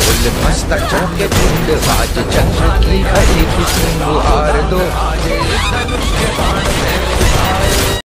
मस्तक चौके कुंड बाज चंद्र की हरी खुशबू आर दो